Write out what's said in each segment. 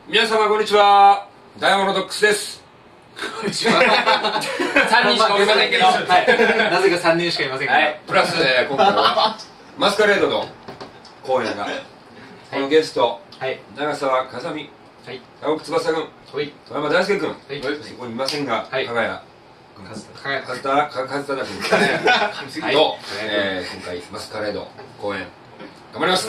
皆様こんにちは、ダイヤモンドドックスです。 こんにちは。3人しかおりませんけど、はい、なぜか3人しかいませんけど、はい、 プラス、今回はマスカレードの公演が、このゲスト、はい、長澤かさみ、はい、青木翼君、はい、富山大輔君、はい、そこにいませんが、はい、加賀谷和忠君と、今回マスカレード公演頑張ります。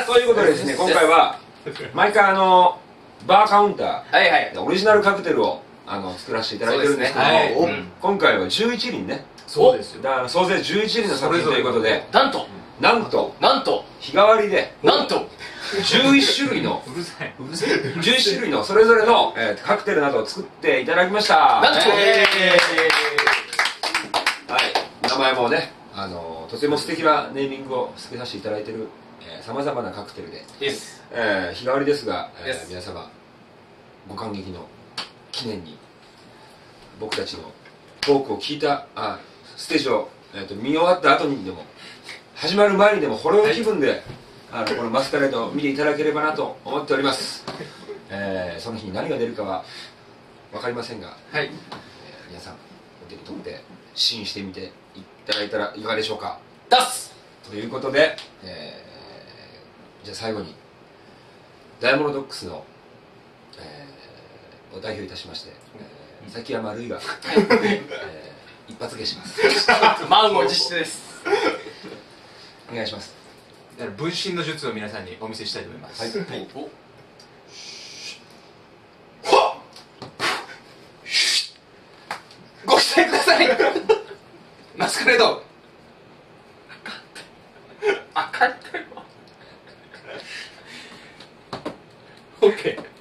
ということでですね、今回は毎回バーカウンターオリジナルカクテルを作らせていただいてるんですけども、今回は11人ね、そうですよ、だから総勢11人の作品ということで、なんと日替わりで11種類のそれぞれのカクテルなどを作っていただきました。はい、名前もね、とても素敵なネーミングをつけさせていただいているさまざまなカクテルで、日替わりですが、皆様ご感激の記念に僕たちのトークを聞いたステージを見終わった後にでも始まる前にでもほろ酔い気分でこのマスカレードを見ていただければなと思っております。その日に何が出るかは分かりませんが、皆さんお手に取って試飲してみていただいたらいかがでしょうか。ということで、じゃあ最後にダイヤモンドドックスの、を代表いたしまして、崎山瑠衣が、一発芸します。 満を持してです。 お願いします。 分身の術を皆さんにお見せしたいと思います。はい、ご期待ください。マスカレード赤いってよ。 OK。